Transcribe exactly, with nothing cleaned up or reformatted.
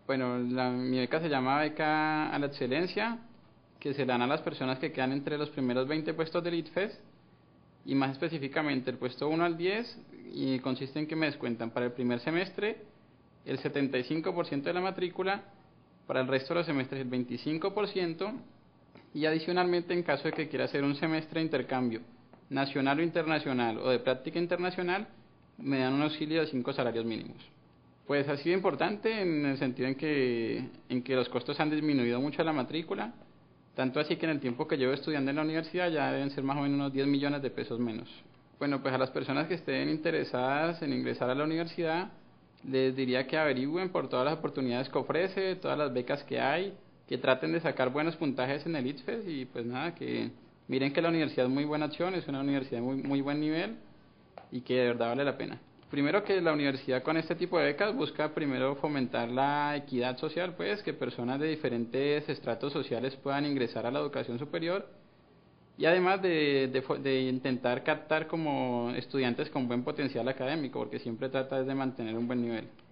Bueno, la, mi beca se llama Beca a la Excelencia, que se le dan a las personas que quedan entre los primeros veinte puestos del ITFES, y más específicamente el puesto uno al diez, y consiste en que me descuentan para el primer semestre el setenta y cinco por ciento de la matrícula, para el resto de los semestres el veinticinco por ciento, y adicionalmente en caso de que quiera hacer un semestre de intercambio nacional o internacional o de práctica internacional, me dan un auxilio de cinco salarios mínimos. Pues ha sido importante en el sentido en que, en que los costos han disminuido mucho la matrícula, tanto así que en el tiempo que llevo estudiando en la universidad ya deben ser más o menos unos diez millones de pesos menos. Bueno, pues a las personas que estén interesadas en ingresar a la universidad, les diría que averigüen por todas las oportunidades que ofrece, todas las becas que hay, que traten de sacar buenos puntajes en el ITFES y pues nada, que miren que la universidad es muy buena opción, es una universidad de muy, muy buen nivel y que de verdad vale la pena. Primero que la universidad con este tipo de becas busca primero fomentar la equidad social, pues que personas de diferentes estratos sociales puedan ingresar a la educación superior y además de, de, de intentar captar como estudiantes con buen potencial académico, porque siempre trata de mantener un buen nivel.